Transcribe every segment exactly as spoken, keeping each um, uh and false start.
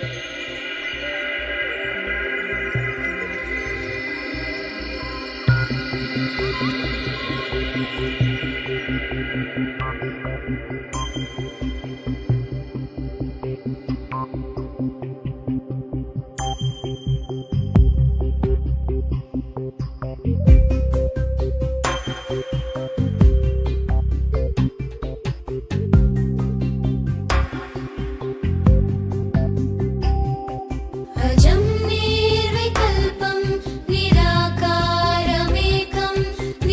अजं निर्विकल्पं निराकारमेकं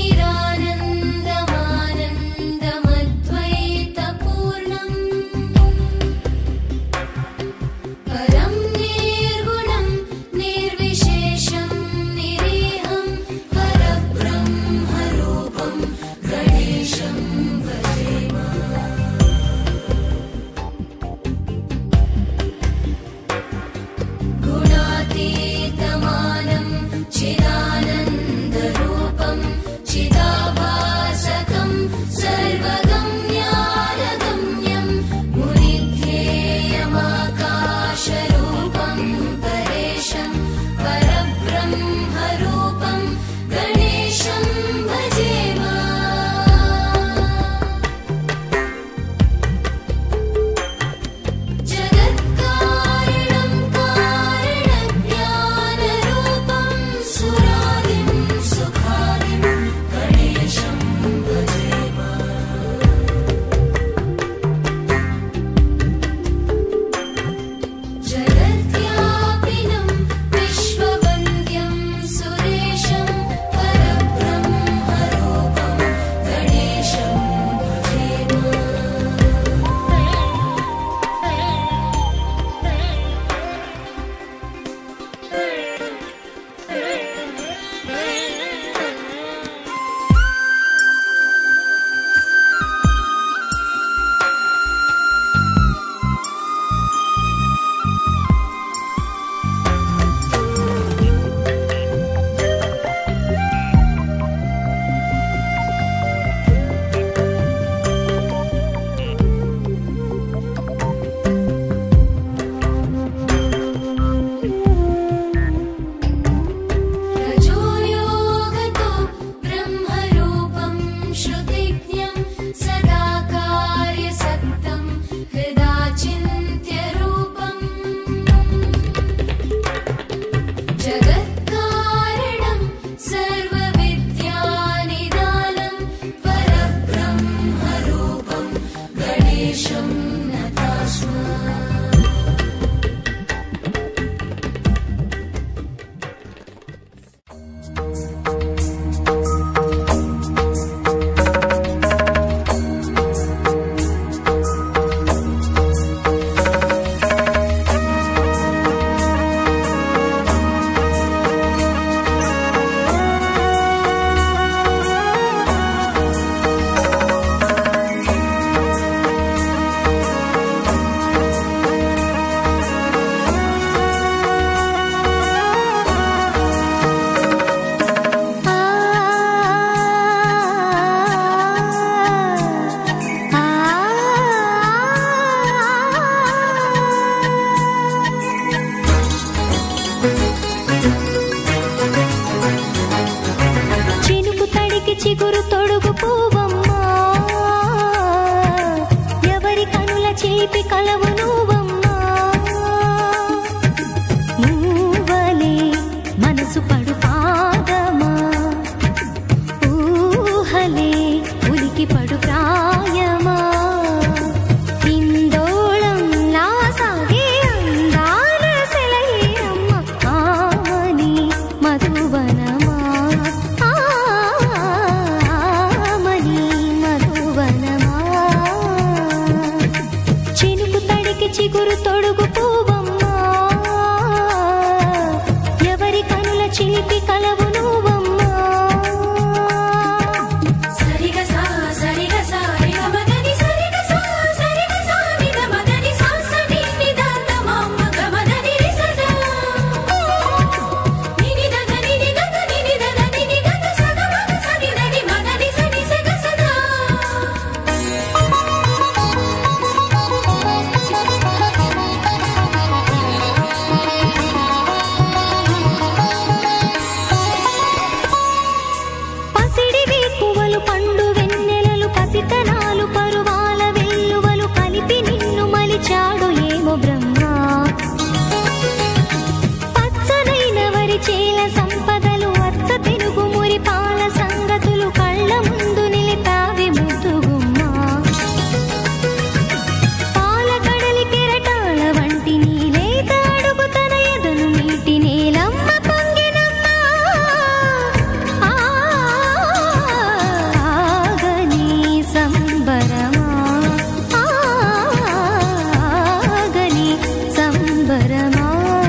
సుమధురమా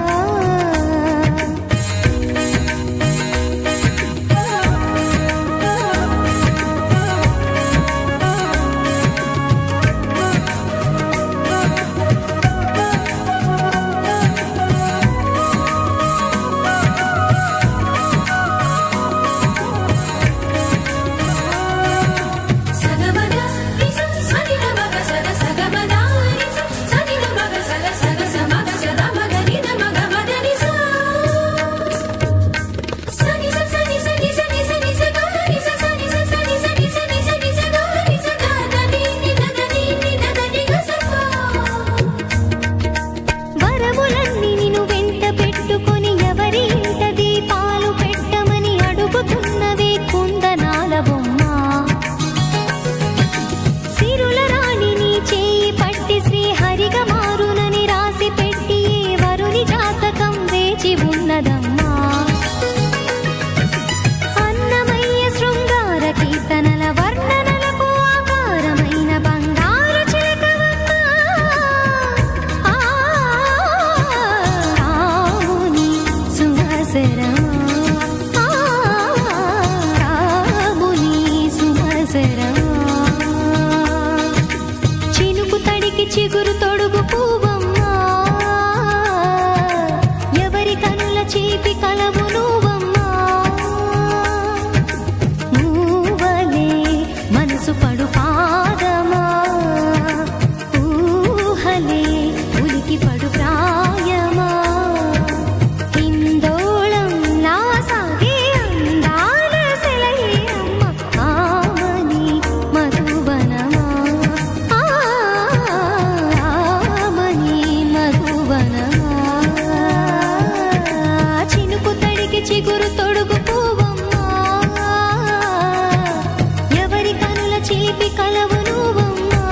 చిగురు తొడుగు పూవమ్మా ఎవరి కనుల చీపి కలవు నువ్వమ్మా నువ్వలే మనసు పడు పాదమా ఊహలే ఉలికి పడు ప్రాయమా హిందోళం నా సాగే అందాల సెలయేమ్మ ఆమని మధువనమా చిగురు తొడుగు పూవమ్మా ఎవరి కనుల చీపి కలవు నువ్వమ్మా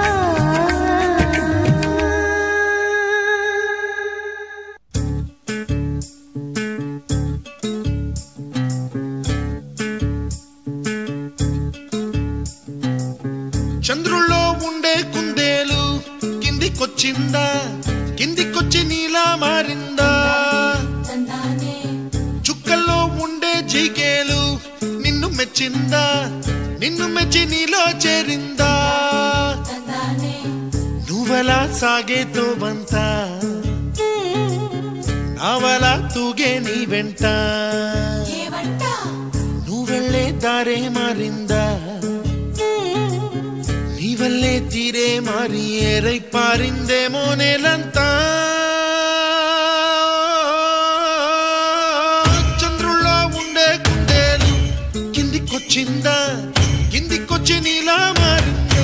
చంద్రుల్లో ఉండే కుందేలు కిందికొచ్చిందా కిందికొచ్చి నీలా మారిందా చుక్కల్లో ఉండే జీకేలు నిన్ను మెచ్చిందా నిన్ను మెచ్చి నీలో చేరిందా నువ్వలా సాగేతో బంత నావలా తూగే నీ వెంట నువ్వెళ్ళే దారే మారిందా నీ వల్లే తీరే మారి ఏరై పారిందేమో నేలంతా కిందికొచ్చిందా కిందికొచ్చి నీలా మారిందా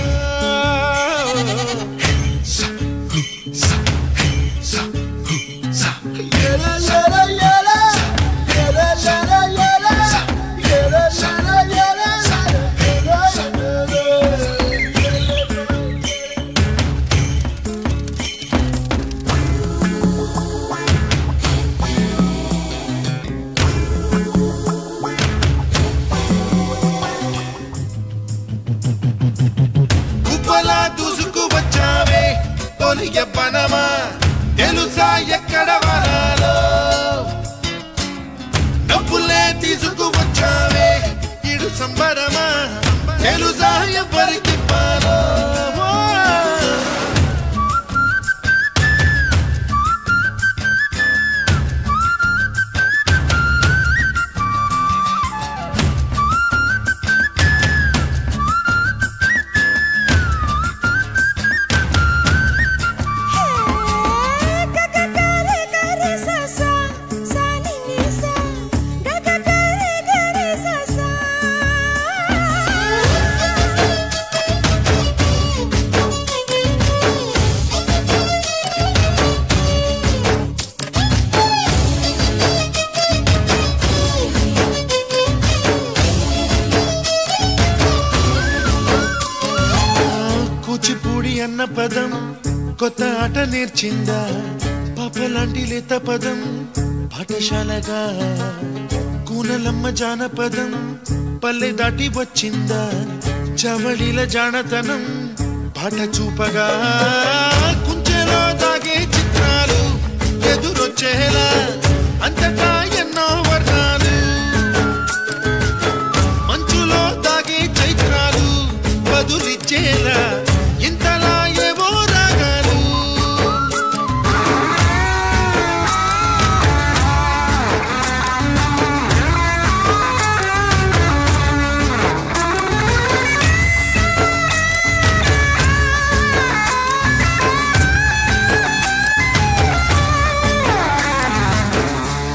యవ్వనమా తెలుసా ఎక్కడ వరాలో డబ్బులే తీసుకువచ్చావే ఇడు సంబరమా తెలుసా ఎవరికి పాలో అన్న పదం కొత్త ఆట నేర్చిందా పాపలాంటి లేత పదం పాఠశాలగా కూనలమ్మ జానపదం పల్లె దాటి వచ్చిందా చవళిల జానతనం పాట చూపగా కుంచెలో దాగే చిత్రాలు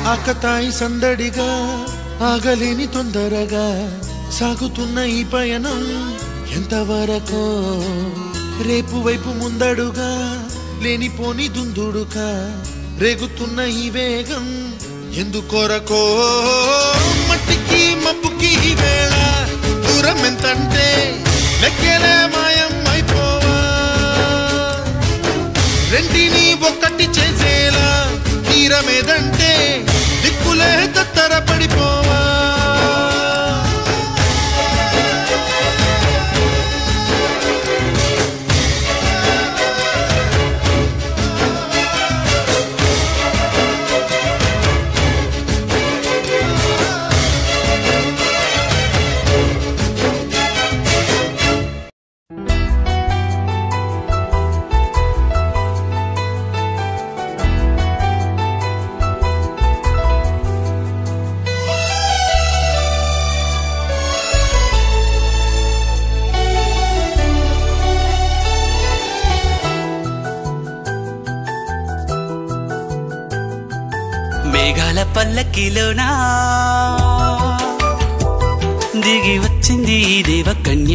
ఆకతాయి సందడిగా ఆగలేని తొందరగా సాగుతున్న ఈ పయనం ఎంతవరకో రేపు వైపు ముందడుగా లేనిపోని దుందుడుగా రేగుతున్న ఈ వేగం ఎందుకొరకో మట్టికి మబ్బుకి వేళ దూరం ఎంతంటే లెక్కలే మాయం అయిపోవా రెండిని ఒక్కటి చేసేలా తీరమేదంటే దిక్కులే తత్తర పడిపోవా మేఘాల పల్లకిలోనా దిగి వచ్చింది దేవకన్య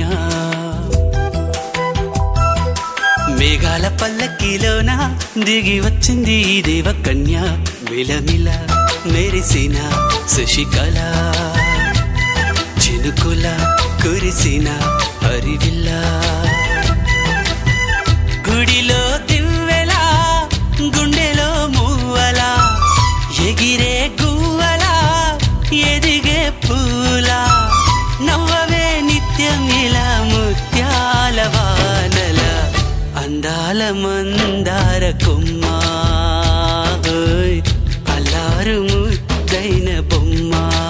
మేఘాల పల్లకిలోనా దిగి వచ్చింది దేవకన్య మిలమిల మెరిసిన శశికళ చినుకుల కురిసిన హరివిల్ల గుడిలో దివ్వెలా గుండెలో మూవలా ఎగిరే గువ్వలా ఎదిగే పూలా నవ్వవే నిత్యం ఇలా ముత్యాల వానల అందాల మందార కొమ్మ అల్లారు ముద్దైన బొమ్మ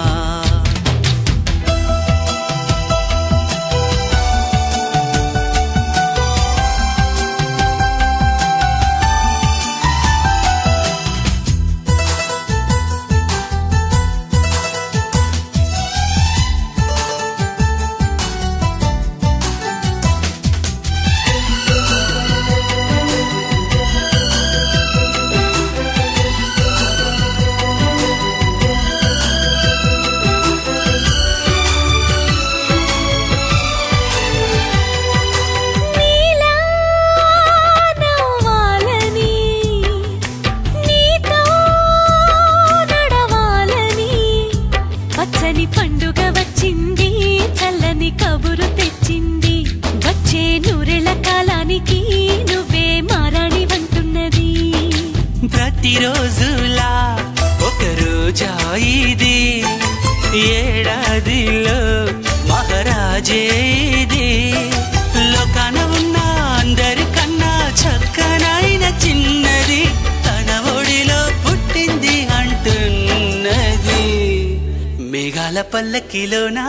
ప్రతిరోజులా ఒక రోజా ఇది ఏడాదిలో మహారాజే ఇది లోకాన ఉన్న అందరికన్నా చక్కనైన చిన్నది తన ఒడిలో పుట్టింది అంటున్నది మేఘాల పల్లకిలోనా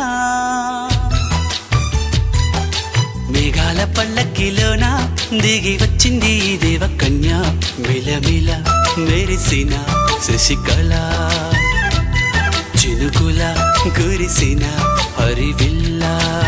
మేఘాల పల్లకిలోనా దిగి వచ్చింది దేవకన్య మిలమిల మెరిసిన శశికళ చినుకుల కురిసిన హరివిల్ల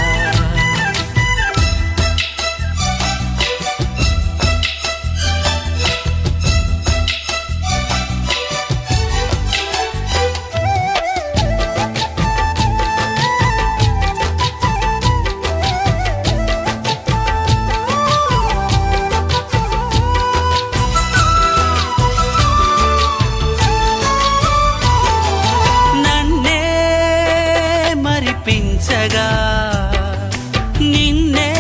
నిన్నే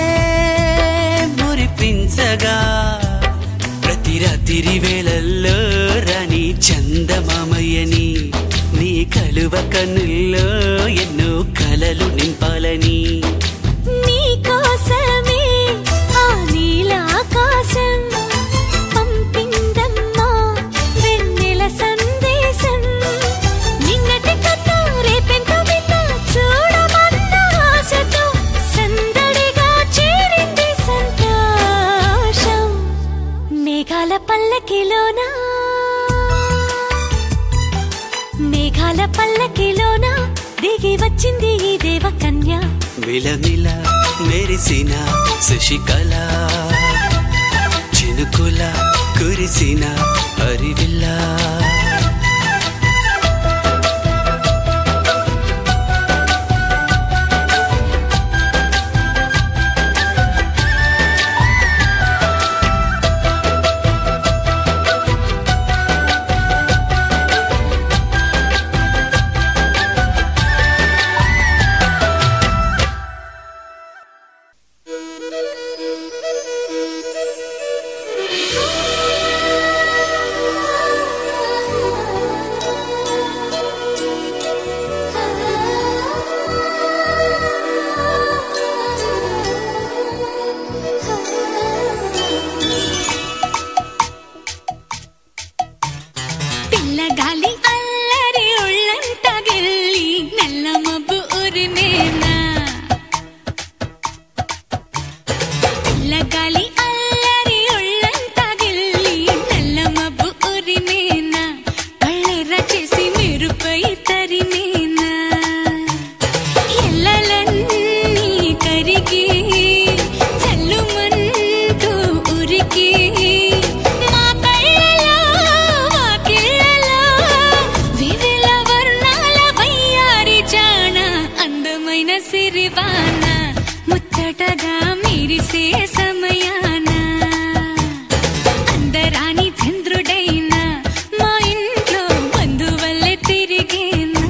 మురిపించగా ప్రతి రాత్రి వేళల్లో రాణి చందమామయ్యని నీ కలువ కన్నుల్లో ఎన్నో కలలు నింపాలని నీ కోసమే ఆ నీలాకాశం పంపిందమ్మా వెన్నెల సందేశం నిన్నటి కథ రేపెంత వింత చూడమన్న ఆశతో సందడిగా చేరింది సంతోషం మేఘాల పల్లకిలోనా మేఘాల పల్లకిలోనా దిగి వచ్చింది ఈ దేవకన్య మిలమిల మెరిసిన శశికళ చినుకుల కురిసిన హరివిల్ల చల్లగాలి అల్లరి ఒళ్ళంత గెల్లి నల్ల మబ్బు ఉరిమేనా చల్లగాలి అల్లరి ఒళ్ళంత గెల్లి నల్ల మబ్బు ఉరిమేనా కళ్ళెర్ర చేసి మెరుపై తరిమేనా ఎల్లలన్నీ కరిగి చల్లుమంటూ ఉరికి సిరివాన ముచ్చటగా మెరిసే సమయాన అందరాని చంద్రుడైనా మా ఇంట్లో బంధువల్లే తిరిగేనా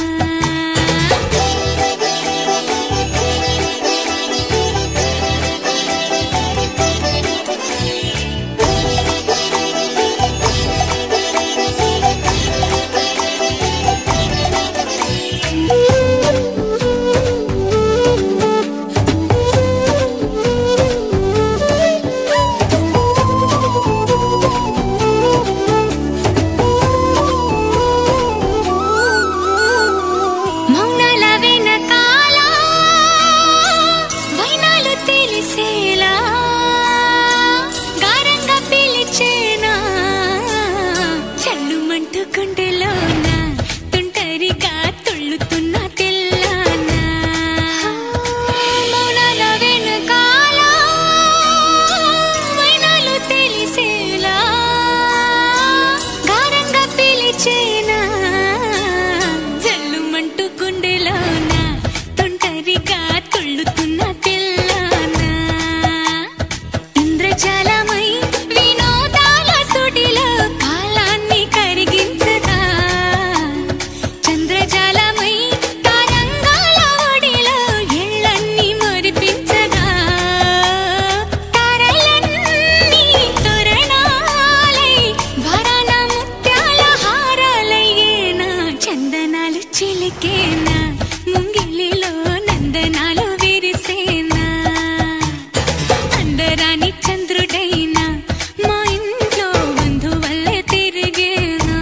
చిలికేనా ముంగిలిలో నందనాలు విరిసేనా అందరాని చంద్రుడైనా మా ఇంట్లో బంధువల్లే తిరిగేనా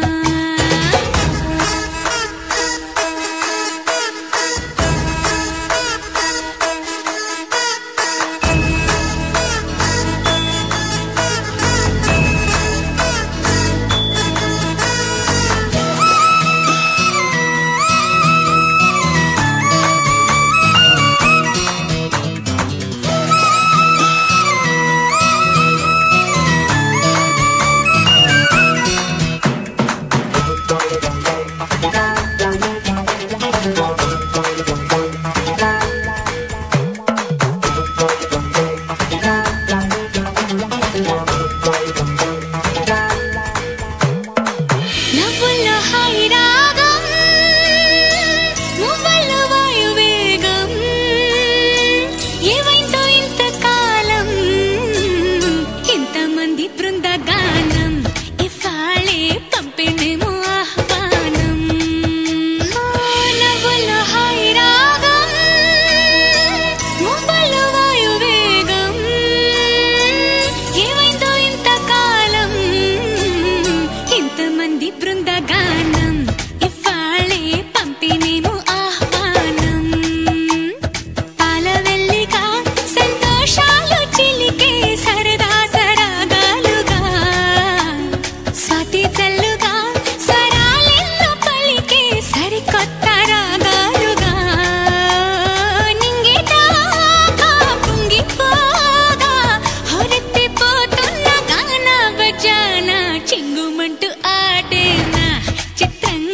నవ్వుల్లో హాయి రాగం మువ్వల్లో వాయువేగం ఏవైందో ఇంతకాలం ఇంతమంది బృందగానం ఇవాళే పంపిణేమో ఆహ్వానం నవ్వుల్లో హాయి రాగం మువ్వల్లో వాయువేగం ఏవైందో ఇంతకాలం ఇంతమంది బృందగానం ఇవాళే పంపిణేమో ఆహ్వానం పాలవెల్లిగా సంతోషాలు చిలికే సరదా సరాగాలుగా స్వాతి చల్లుగా స్వరాలెన్నో పలికే సరికొత్త రాగాలుగా నింగిదాకా పొంగిపోగా హొరెత్తిపోతున్న గాన బజానా చింగుమంటూ ఆడేనా చిత్రంగా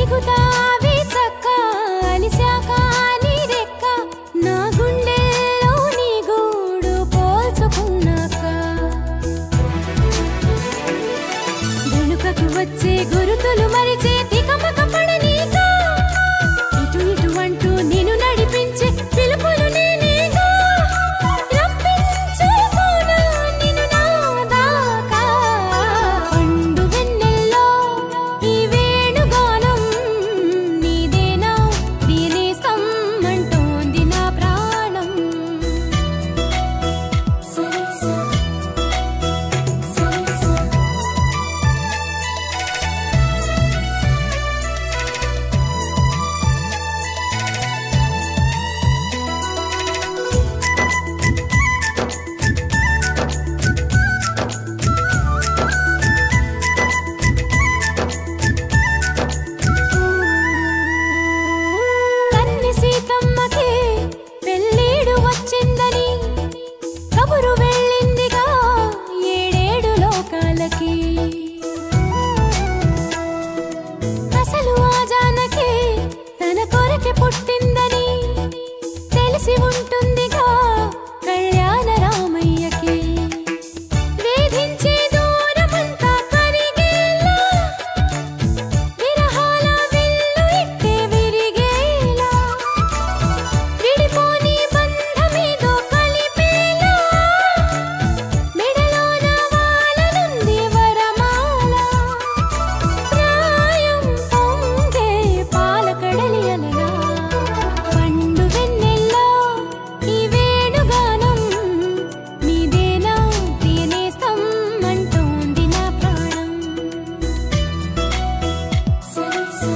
చిగుతావి చక్క అలిశాక నీ రెక్క నా గుండెల్లో నీ గూడు పోల్చుకున్నాక వెనుకకు వచ్చే గురుతులు మరిచే తికమక పడనీక ఇటు ఇటు అంటూ నిన్ను నడిపించే పిలుపులు నేనేగా రప్పించుకోనా నిన్ను నా దాకా పండు వెన్నెల్లో ఈ వేణుగానం నీదేనా ప్రియనేస్తం అంటోంది నా ప్రాణం సరిసా సరిసా కన్ని సీతమ్మకి పెళ్ళీడు వచ్చిందని కబురు వెళ్ళిందిగా ఏడేడు లోకాలకి అసలు ఆ జానకి తన కొరకే పుట్టిందని తెలిసి ఉంటుందిగా కళ్యాణ రామయ్యకి వేధించే దూరమంతా కరిగేలా విరహాల విల్లు ఇట్టే విరిగేలా విడిపోని బంధమేదో కలిపేలా మెడలోన వాలనుంది వరమాల ప్రాయం పొంగే పాలకడలి అలలా పండు వెన్నెల్లో ఈ వేణుగానం నీదేనా ప్రియనేస్తం అంటోంది నా ప్రాణం సరిసా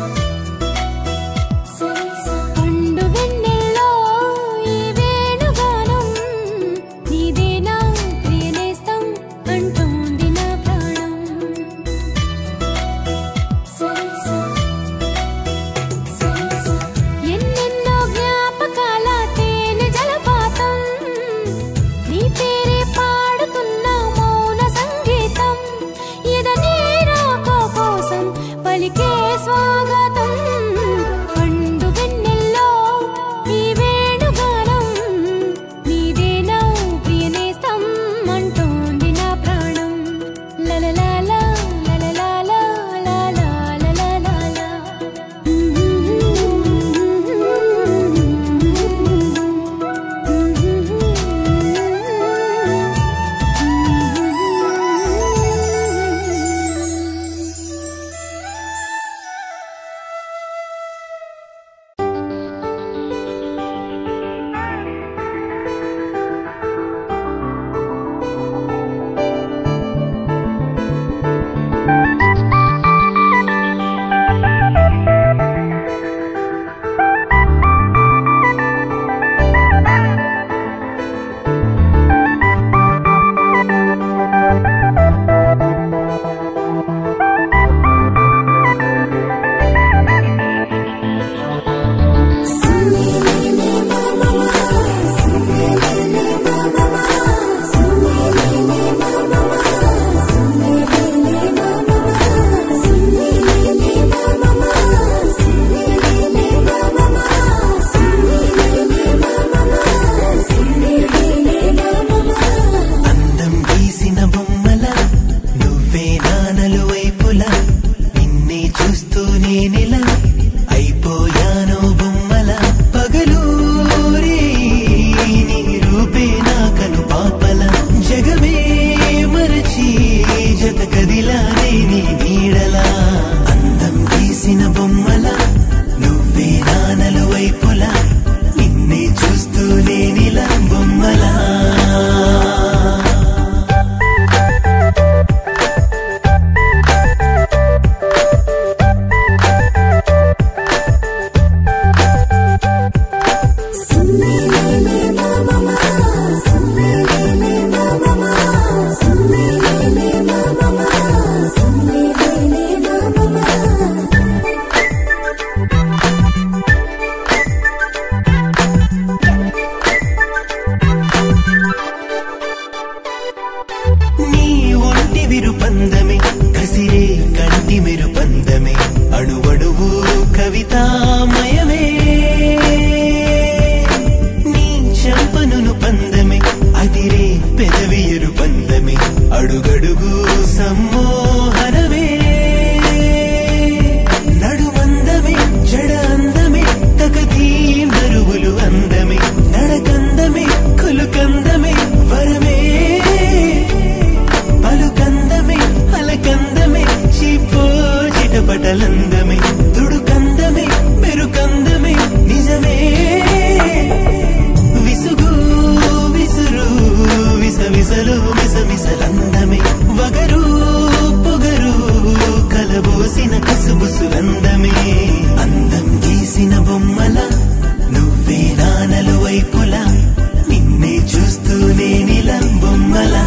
సరిసా పండు వెన్నెల్లో ఈ వేణుగానం నీదేనా ప్రియనేస్తం అంటోంది నా ప్రాణం సరిసా సరిసా ఎన్నెన్నో జ్ఞాపకాల తేనె జలపాతం నీ పేరే పాడుతున్న మౌన సంగీతం ఎదనే రాక కోసం పలికే స్వాగతం పండు వెన్నెల్లో ఈ వేణుగానం నీదేనా ప్రియనేస్తం అంటోంది నా ప్రాణం లలలాలా లలలాలా లాలా లలలాలా అందం గీసిన బొమ్మల నువ్వే నానలు వైపుల నిన్నే చూస్తూ నేనెలా అయిపోయానో బొమ్మల పగలూరే నీ రూపే నా కను పాపల జగమే మరచి జత కదిలానే నీ నీడలా అందం గీసిన బొమ్మల నువ్వే నానలు వైపుల నిన్నే చూస్తూ నేనెలా బొమ్మలా బొమ్మల నువ్వే నానలు వైపులా నిన్నే చూస్తూనే నీలం బొమ్మలా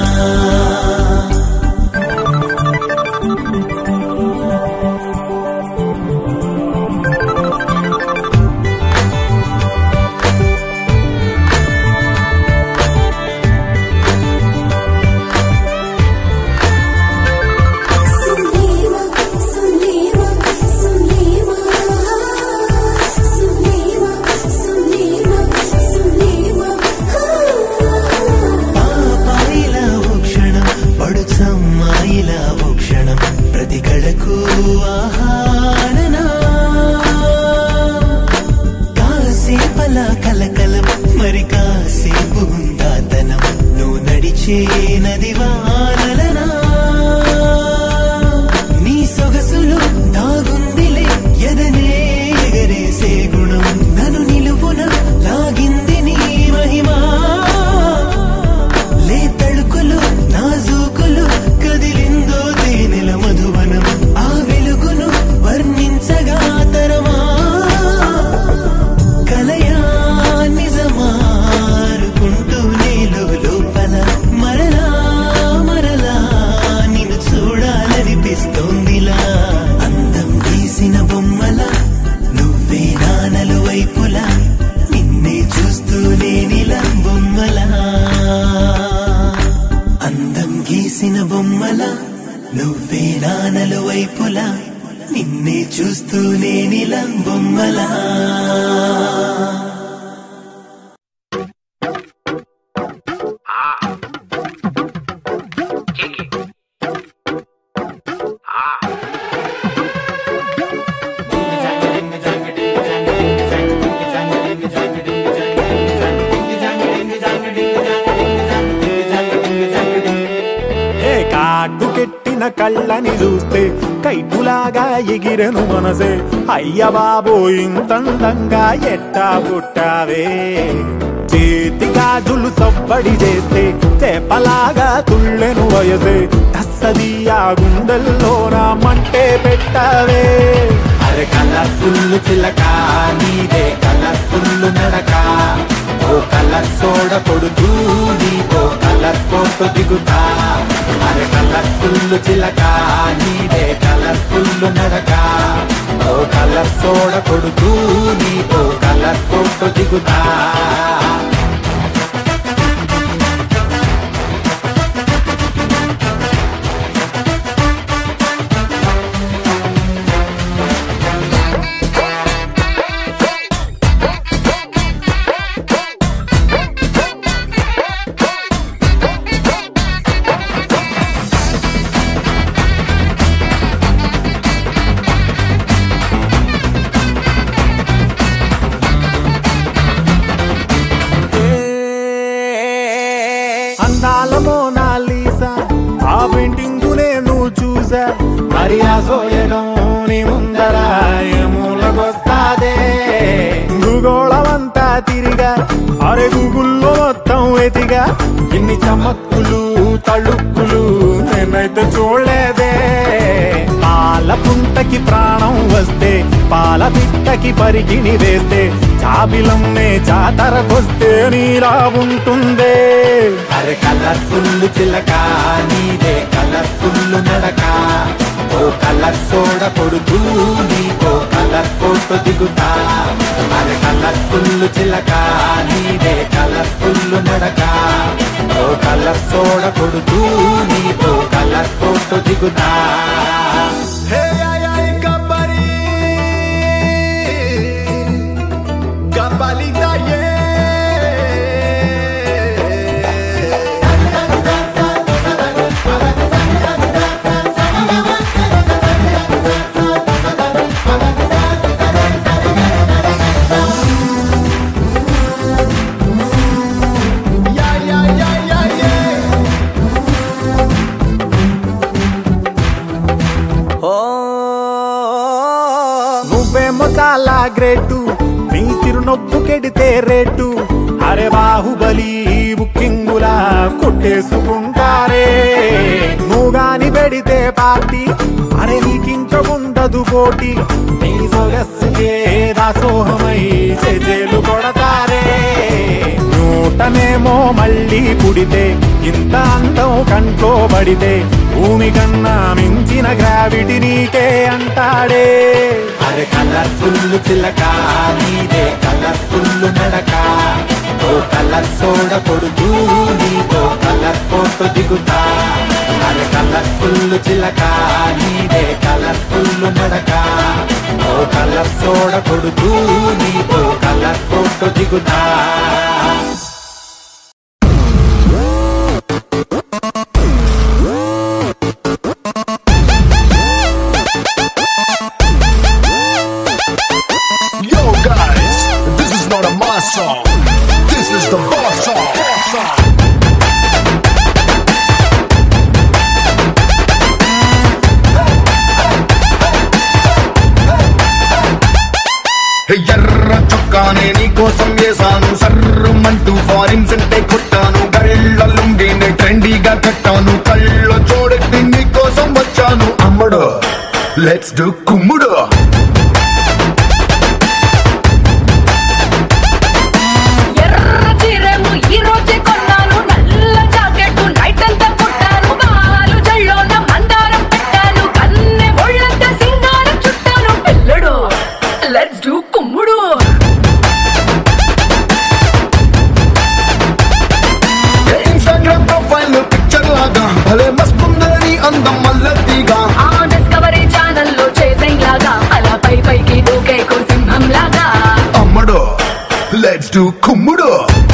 ప్రతి కళకు ఆహారనా కాసేపలా కలకలం మరి కాసేపు ఉందాతనం నువ్వు నడిచే నది వానలనా నీ సొగసులు దాగుందిలే ఎదనే ఎగరేసే గుణం నన్ను నిలువున లాగింది నీ మహిమా లే తడుకులు నాజూకులు కదిలిందో తేనెల మధువనం ఆ వెలుగును వర్ణించగా తరమా కలయా నిజమారుకుంటూ నీలో లోపల మరలా మరలా నిన్ను చూడాలనిపిస్తోందిలా అందం గీసిన బొమ్మల నువ్వే నానలు వైపులా నిన్నే చూస్తూనే నీలం బొమ్మలా అందం గీసిన బొమ్మల నువ్వే నానలు వైపులా నిన్నే చూస్తూనే నీలం బొమ్మలా కళ్ళని చూస్తే కైటులాగా ఎగిరెను మనసే అయ్య బాబో ఇంతందంగా ఎట్టా పుట్టావే చేతి గాజులు సవ్వడి చేస్తే చేపలాగా తుళ్ళెను వయసే తస్సదియా గుండెల్లో నా మంటే పెట్టావే అరే కలర్ఫుల్ చిలక నీదే కలర్ఫుల్ నడక ఓ కలర్ సోడ కొడుతూ నీకో కలర్ ఫోటో దిగుతా అరే కలర్ఫుల్ చిలక నీదే కలర్ఫుల్ నడక ఓ కలర్ సోడ కొడుతూ నీకో కలర్ ఫోటో దిగుతా మరి ఆ సోయడం నీ ముందర ఏమూలకొస్తాదే భూగోళమంతా తిరిగా అరే గూగుల్లో మొత్తం ఎతిగా ఇన్ని చమక్కులు తళుక్కులు నేనైతే చూడలేదే పాల పుంటకి ప్రాణం వస్తే పాల పిట్టకి పరికిణి వేస్తే చాబిలమ్మే జాతరకొస్తే నీలా ఉంటుందే అరే కలర్ఫుల్ చిలక నీదే కలర్ఫుల్ నడక ఓ కలర్ సోడ కొడుతూ నీకో కలర్ ఫోటో దిగుతా అరే కలర్ఫుల్ చిలక నీదే కలర్ఫుల్ నడక ఓ కలర్ సోడ కొడుతూ నీకో కలర్ ఫోటో దిగుతా చాలా గ్రేటు నీ చిరునొప్పు కెడితే రేటు అరే బాహుబలి బుకింగులా కొట్టేసుకుంటారే నువ్వు గాని పెడితే పార్టీ అరే నీకింక ఉండదు పోటీ నీ సొగస్సుకే దాసోహమై చేజేలు కొడతారే. నూటనేమో మళ్ళీ పుడితే ఇంత అందం కంట్లో పడితే భూమి కన్నా మించిన గ్రావిటీ నీకే అంటాడే. అరే కలర్ఫుల్ చిలక నీదే కలర్ఫుల్ నడక, ఓ కలర్ సోడ కొడుతూ నీతో కలర్ ఫోటో దిగుతా. అరే కలర్ఫుల్ చిలక నీదే కలర్ఫుల్ నడక, ఓ కలర్ సోడ కొడుతూ నీతో కలర్ ఫోటో దిగుతా. Yo guys, this is not a mass song. This is the boss song. ఎర్ర చొక్కానే నీ కోసం వేసాను, సర్రమంటూ ఫారిన్ సెంటే కొట్టాను. గళ్ళ లుంగిని ట్రెండీగా కట్టాను, కళ్ళ చూడెత్తి నీ కోసం వచ్చాను. అమ్మడు లెట్స్ డు కుమ్ముడు. ఇన్స్టాగ్రామ్ ప్రొఫైల్ పిక్చర్ లాగా భలే మస్తుందని అందం మల్లతిగా, ఆ డిస్కవరీ ఛానల్ లో చేసింగ్ లాగా అలా పై పైకి దూకే సింహం లాగా. అమ్మడు లెట్స్ డు కుమ్ముడు.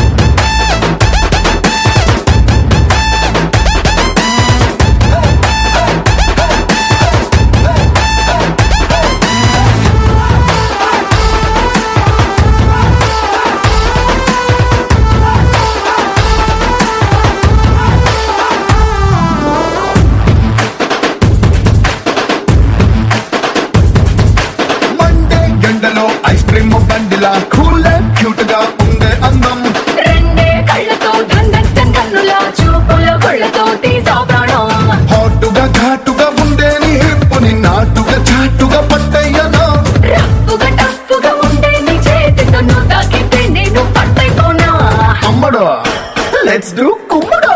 ఐస్ క్రీమ్ బండిలా కూల్ క్యూట్ గా ఉండే అందం, రెండే కళ్ళతో దండన్ కన్నులా చూపుల కొళ్ళతో తీసా ప్రాణం. హాటుగా ఘాటుగా ఉండే నీ హిప్పుని నాటుగా చాటుగా పట్టయ్యనా. రఫ్ఫుగా టఫ్ఫుగా ఉండే నీ చేతితో నువ్వు తాకితే నేను పట్టైపోనా. అమ్మడు లెట్స్ డు కుమ్ముడు.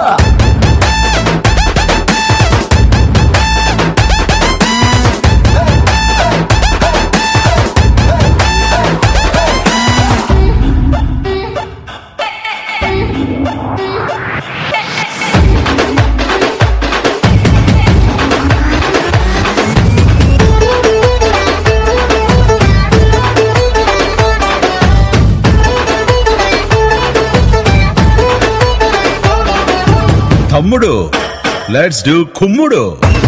తమ్ముడు లెట్స్ డు కుమ్ముడు.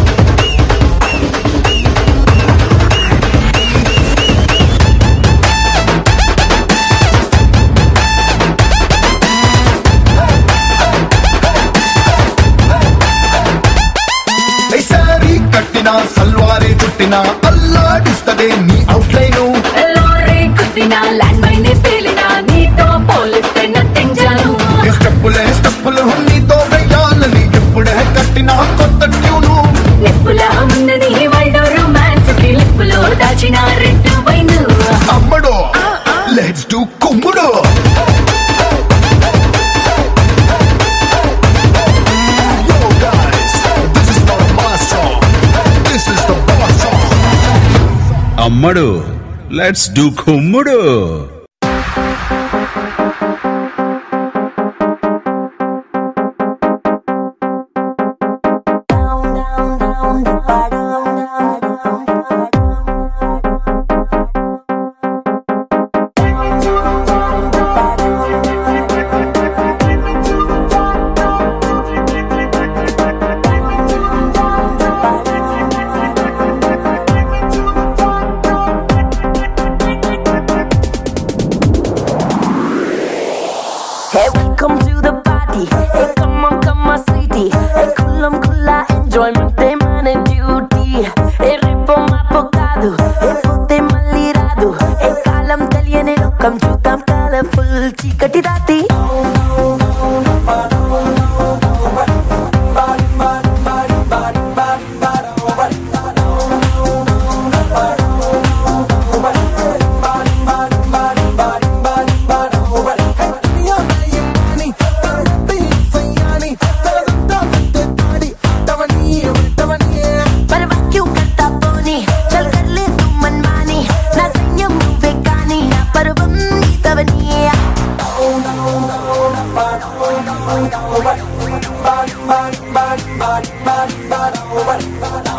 సారీ కట్టిన సల్వారీ చుట్టిన అల్లాడిస్తదే నీ అవుట్లైను. లారీ కుట్టిన ల్యాండ్ మైన్ పేలిన నీతో పోలిస్తే నథింగ్ జాను. స్టెప్పులే స్టెప్పులు నీతో వెయ్యాలని ఎప్పుడే కట్టిన కొత్త ట్యూను. నిప్పులా ఉన్నది వైడ్ రొమాన్స్ కి లిప్పులో దాచిన రెడ్ వైన్. అమ్మడు లెట్స్ డు కుమ్ముడు. Yo guys, this is not a mass song. This is the boss song. అమ్మడు లెట్స్ డు కుమ్ముడు. Hey, welcome to the party. Hey, come on, come on, sweetie. Hey, kulam kula enjoyment, they man and duty. Hey, ripo mapokado. Hey, pote malirado. Hey, kalam teliyane lokam chudam colorful chikati dati. bad, bad, bad, bad, bad, bad, bad, bad, bad,